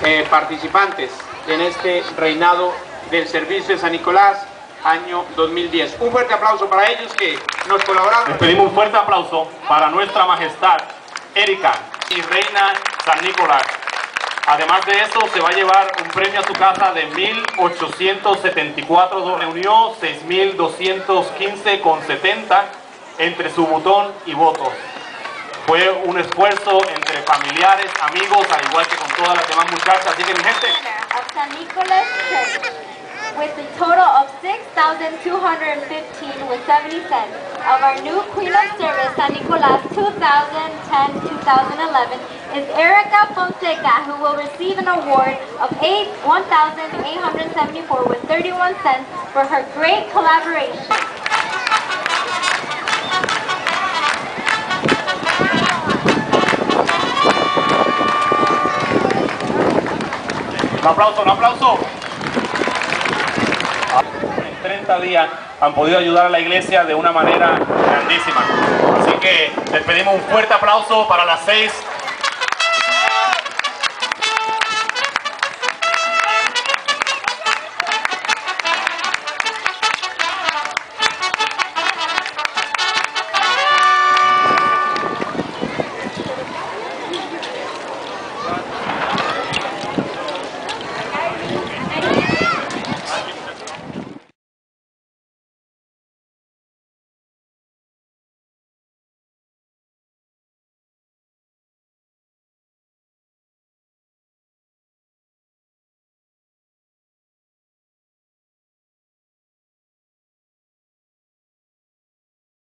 participantes en este reinado del servicio de San Nicolás año 2010. Un fuerte aplauso para ellos que nos colaboraron. Les pedimos un fuerte aplauso para nuestra majestad Erika y reina San Nicolás. Además de eso, se va a llevar un premio a su casa de 1.874 reunió 6.215,70 entre su botón y votos. Fue un esfuerzo entre familiares, amigos, al igual que con todas las demás muchachas. Así que mi gente, of San Nicolás Church, with a total of 6,215 with 70 cents of our new Queen of Service San Nicolás 2010-2011 is Erika Fonseca, who will receive an award of 1,874 with 31 cents for her great collaboration. un aplauso, un aplauso. En 30 días han podido ayudar a la iglesia de una manera grandísima. Así que les pedimos un fuerte aplauso para las 6